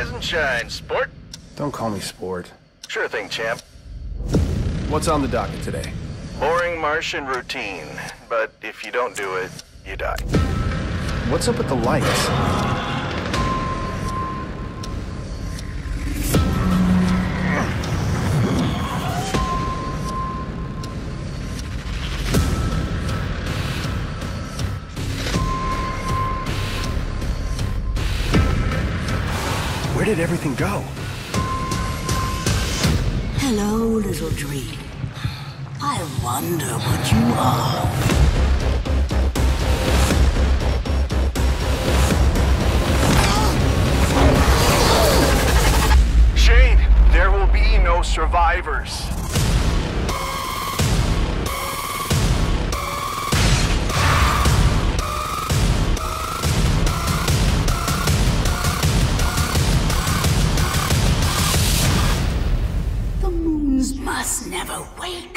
Rise and shine, sport. Don't call me sport. Sure thing, champ. What's on the docket today? Boring Martian routine, but if you don't do it, you die. What's up with the lights? Where did everything go? Hello, little dream. I wonder what you are. Shane, there will be no survivors. The moons must never wake.